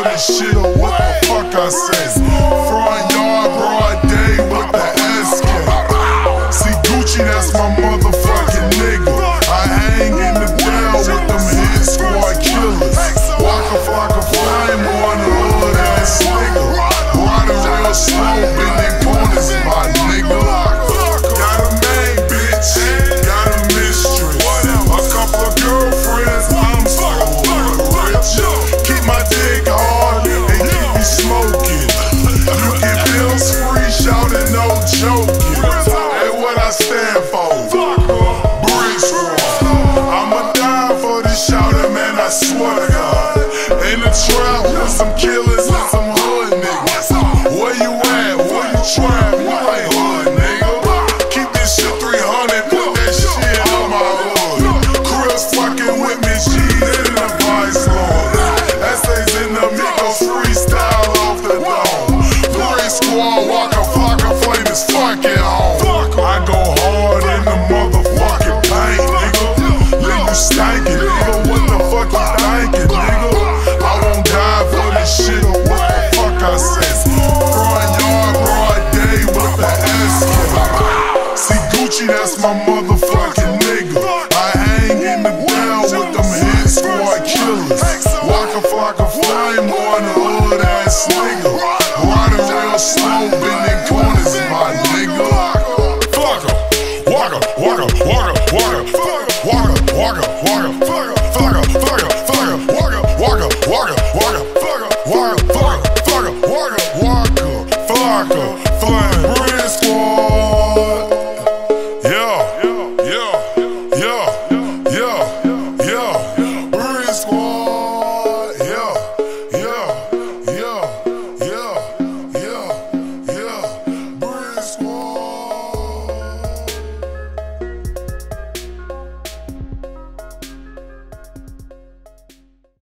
this shit or what the fuck I say. Front yard, broad day with the SK. See Gucci, that's my motherfucking nigga. I hang in the down with them hit squad killers. Waka flocka flame on the hood ass nigga. Riding real slow, bending corners, my nigga. Got a main bitch, got a mistress, a couple of girlfriends, I'm so rich. Keep my dick hard and keep me smoking. You get bills free, shouting no joking. Hey, what I stand for? Brick Squad. I'ma die for this shouting, man, I swear to God. In the trap with some killers and some hood niggas. Where you at? Where you trap? You ain't hood, nigga. Keep this shit 300, put that shit on my hood. Chris fucking with me, G's in the Vice Lord. Essays in the Migos, freestyle off the dome. Brick Squad, Waka flocka flame is fucking on. I go hard in the motherfucking paint, nigga. Leave you stankin', nigga. What the fuck you thinking, nigga? I won't die for this shit or what the fuck I say. Front yard, broad day with the SK. See Gucci, that's my motherfucking nigga. I hang in the down with them hit squad killers. Waka flocka flame on the hood ass nigga. Riding real slow, bending